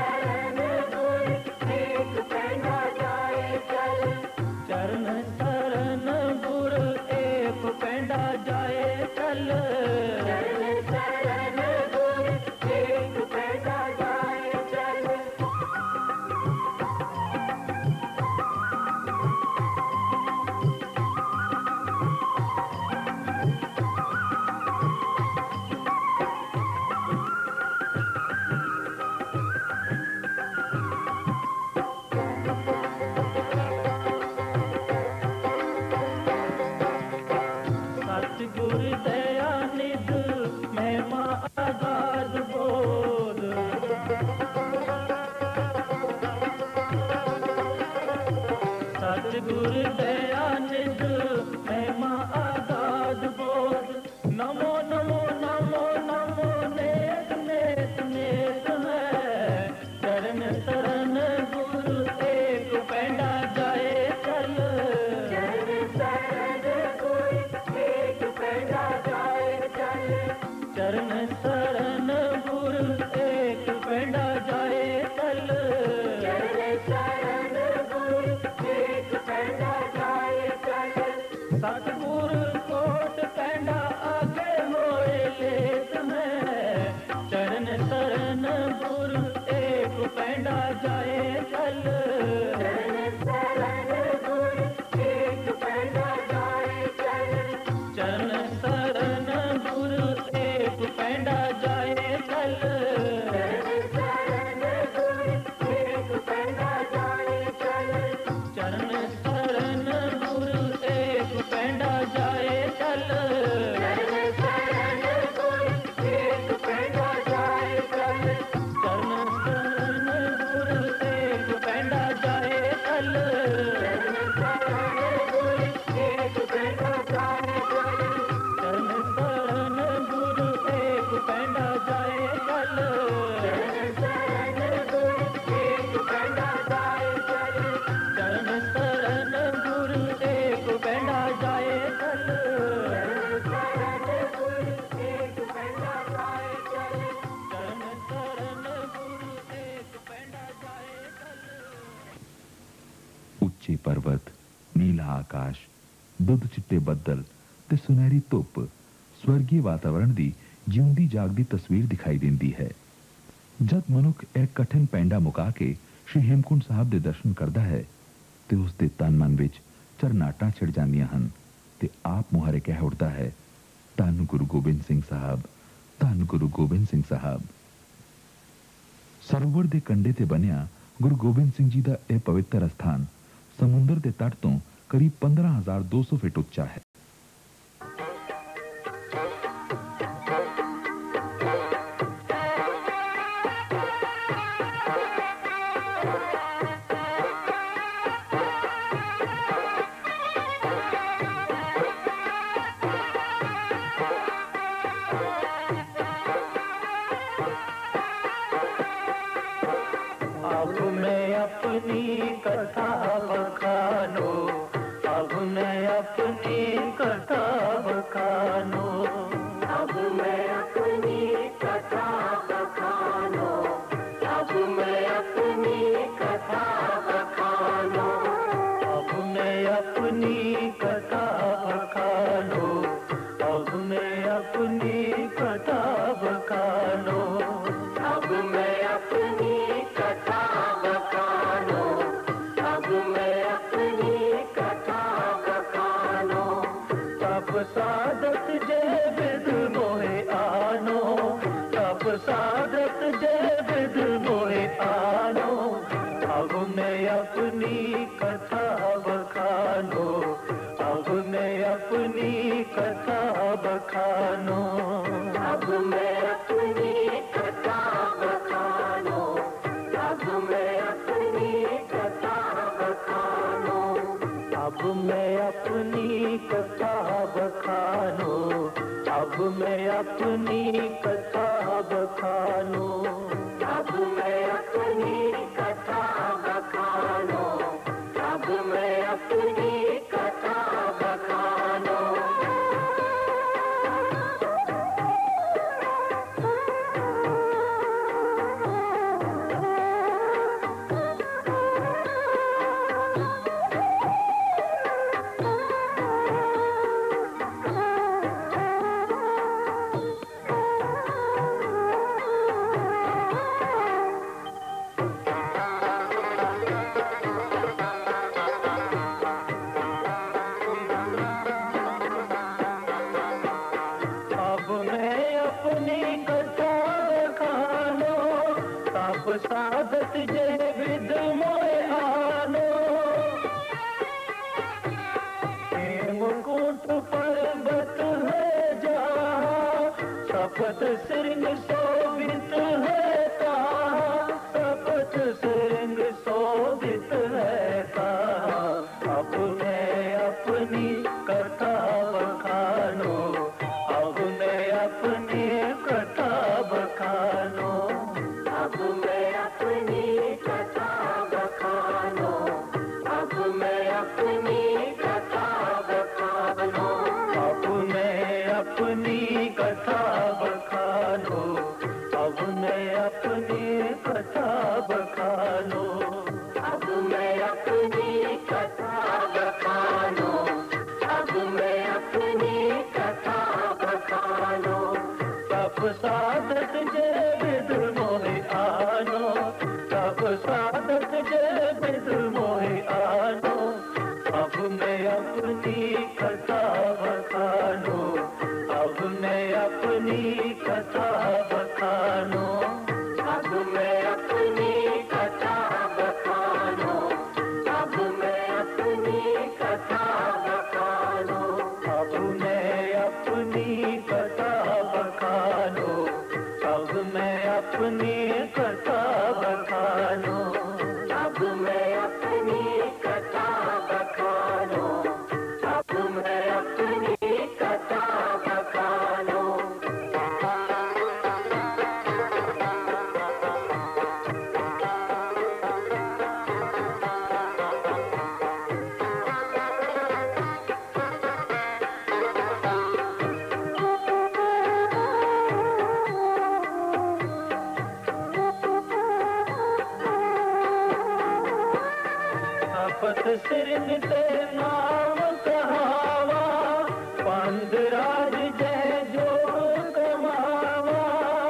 A: सतगुरु दयानिध महिमा आगाध बोध नमो नमो नमो नमो नेक नेक नेक है चरण शरण गुरु एक पैंडा जाए चल चरण शरण गुरु एक पैंडा जाए चल चरण शरण गुरु एक पैंडा जाए चल चरण शरण गुरु एक पैंडा जाए चल सतगुरु कोट पैंडा आगे होए लेत में चरण शरण गुरु एक पैंडा जाए चल चरण शरण गुरु एक पैंडा जाए चल चरण शरण गुरु एक पैंडा जाए चल चरण शरण गुरु एक पैंडा जाए चल चरण शरण गुरु एक पैंडा जाए चल चरण शरण गुरु एक पैंडा जाए चल चरण शरण गुरु एक पैंडा जाए चल चरण शरण गुरु एक पैंडा जाए चल चरण शरण गुरु एक पैंडा जाए चल चरण शरण गुरु एक पैंडा जाए चल चरण शरण गुरु एक पैंडा जाए चल चरण शरण गुरु एक पैंडा जाए चल चरण शरण गुरु एक पैंडा जाए चल
B: ਉੱਚੇ ਪਰਬਤ ਨੀਲਾ ਆਕਾਸ਼ ਦੁੱਧ ਚਿੱਟੇ ਬੱਦਲ ਤੇ ਸੁਨਹਿਰੀ ਧੁੱਪ ਸਵਰਗੀ ਵਾਤਾਵਰਣ ਦੀ ਜਿਉਂਦੀ ਜਾਗਦੀ ਤਸਵੀਰ ਦਿਖਾਈ ਦਿੰਦੀ ਹੈ ਜਦ ਮਨੁੱਖ ਇੱਕ ਕਠਿਨ ਪੈਂਡਾ ਮੁਕਾ ਕੇ ਸ਼੍ਰੀ ਹੇਮਕੁੰਟ ਸਾਹਿਬ ਦੇ ਦਰਸ਼ਨ ਕਰਦਾ ਹੈ ਤੇ ਉਸ ਦੇ ਤਨ ਮਨ ਵਿੱਚ ਝਰਨਾਟਾਂ ਛਿੜ ਜਾਂਦੀਆਂ ਹਨ ਤੇ ਆਪ ਮੁਹਾਰੇ ਕਹਿ ਉੱਠਦਾ ਹੈ ਧੰਨ ਗੁਰੂ ਗੋਬਿੰਦ ਸਿੰਘ ਸਾਹਿਬ ਧੰਨ ਗੁਰੂ ਗੋਬਿੰਦ ਸਿੰਘ ਸਾਹਿਬ ਸਰੋਵਰ ਦੇ ਕੰਢੇ ਤੇ ਬਣਿਆ ਗੁਰੂ ਗੋਬਿੰਦ ਸਿੰਘ ਜੀ ਦਾ ਇਹ ਪਵਿੱਤਰ ਅਸਥਾਨ ਸਮੁੰਦਰ ਦੇ ਤੱਟ ਤੋਂ ਕਰੀਬ 15,200 ਫੁੱਟ ਉੱਚਾ ਹੈ
A: अब मैं अपनी कथा बखानो अब मैं अपनी कथा बखानो अब मैं अपनी कथा बखानो अब मैं अपनी कथा बखानो अब मैं अपनी कथा बखानो अब मैं अपनी कथा बखानो अब मैं अपनी कथा बखानो अब मैं अपनी कथा बखानो तब साधत जय विद मोहे आनो तब साधत जय विद मोहे आनो अब मैं अपनी कथा बखानो अब मैं अपनी कथा बखानो अब मैं अपनी कथा बखानो अब मैं अपनी कथा बखानो अब मैं अपनी कथा बखानो अब मैं अपनी कथा बखानो अब मैं अपनी कथा बखानो अब मैं अपनी कथा बखानो साधत जय विद मोए आनो हेमकूट पर्वत है जहाँ सपत सिंह शोभित है कहाँ सपत सिंह शोभित है कहाँ अब सब साधक जय विद मोहि आनो, अब मैं अपनी कथा बखानो, अब मैं अपनी कथा बखानो, अब मैं अपनी कथा बखानो, अब मैं अपनी कथा बखानो, अब मैं अपनी कथा बखानो, अब मैं अपनी कथा बखानो, अब मैं अपनी कथा बखानो, अब मैं अपनी कथा बखानो। पत सिर निते नाम कहावा, पंदराज जय जो कमावा,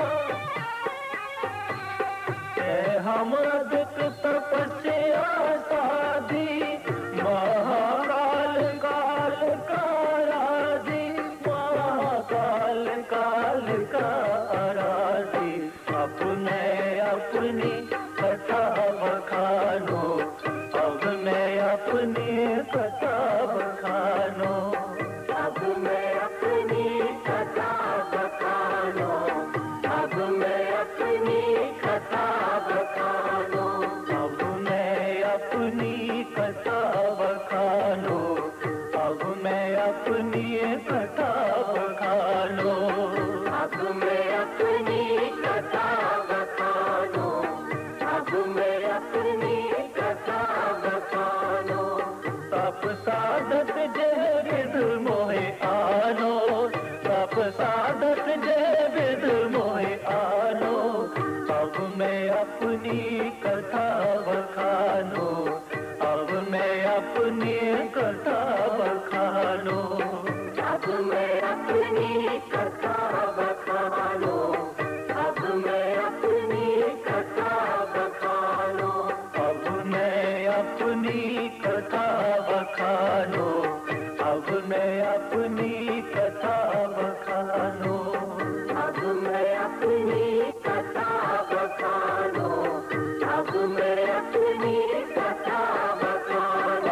A: हम अधिक तपस्या साधी, महाकाल काल काराधी, महाकाल काल काराधी, अपने अपनी कथा बखानो, अब मैं अपनी कथा बखानो, अब मैं अपनी कथा बखानो, अब मैं अपनी कथा बखानो, अब मैं अपनी कथा बखानो, अब मैं अपनी कथा बखानो, अब मैं अपनी कथा बखानो, अब मैं अपनी कथा बखानो। तप साधक जय विद मोहि आनो, तप साधक जय विद मोहि आनो, अब मैं अपनी कथा बखानो, अब मैं अपनी कथा बखानो, अब मैं अपनी कथा बखानो, अब मैं अपनी कथा बखानो, अब मैं अपनी कथा बखानो, अब मैं अपनी कथा बखानो, अब मैं अपनी कथा बखानो, अब मैं अपनी कथा बखानो।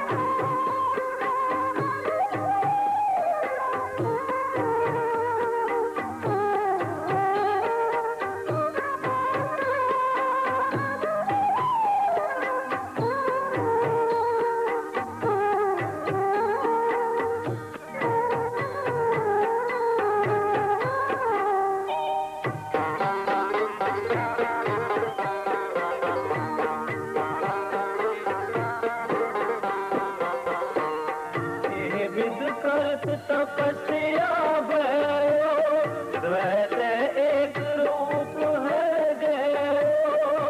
A: तपस्या भयो, द्वैत एक रूप है गयो,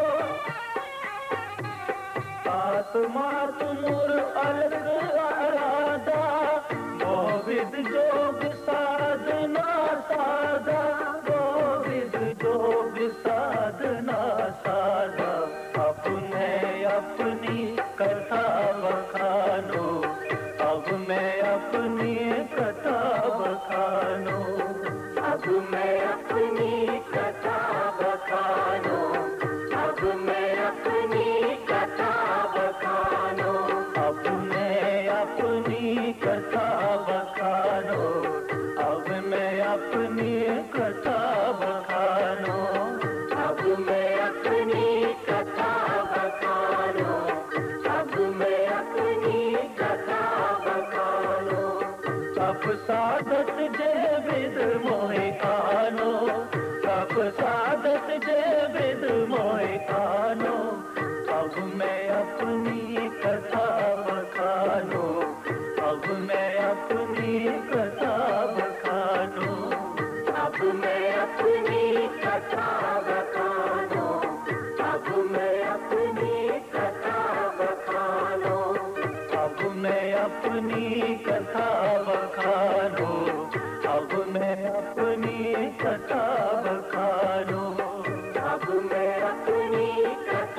A: आत्मा तुमुर अलग आराधा, गोविद जोग साधना साधा, गोविद जोग साधना साधा, अपने अपनी कथा बखानो, अब मैं अपनी कथा बखानो, अब मैं अपनी कथा बखानो, अब मैं अपनी कथा बखानो, अब मैं अपनी कथा बखानो, अब मैं अपनी कथा बखानो, अब मैं अपनी कथा बखानो, अब मैं अपनी कथा बखानो। तप साधक जय विद मोहि आनो, तप साधक जय विद मोहि आनो, अब मैं अपनी कथा बखानो, अब मैं अपनी कथा बखानो, अब मैं अपनी कथा बखानो, अब मैं अपनी कथा बखानो, अब मैं अपनी कथा बखानो, अब मैं अपनी कथा बखानो, अब मैं अपनी कथा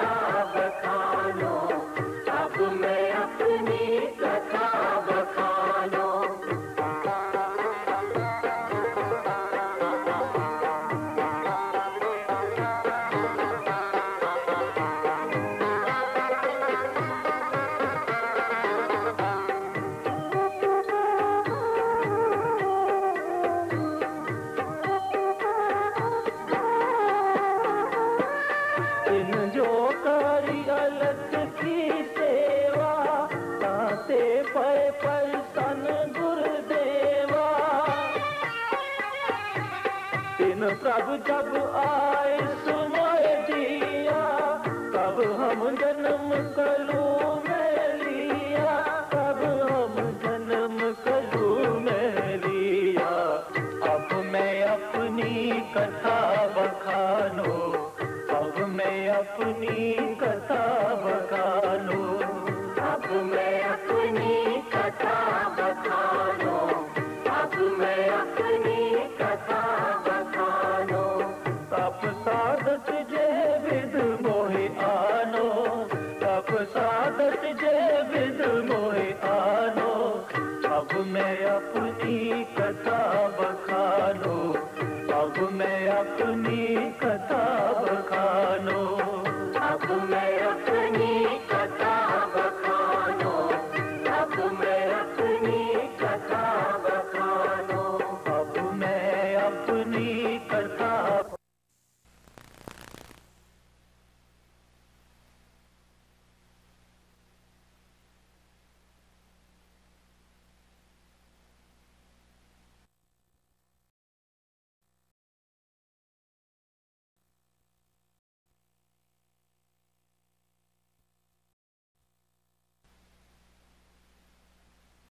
A: अलख की सेवा ताते पय सन गुरुदेवा तीन प्रभु जब आए सुनाए दिया तब हम जन्म कलू में लिया तब हम जन्म कलू में लिया अब मैं अपनी कथा बखानो अब मैं अपनी कथा बखानो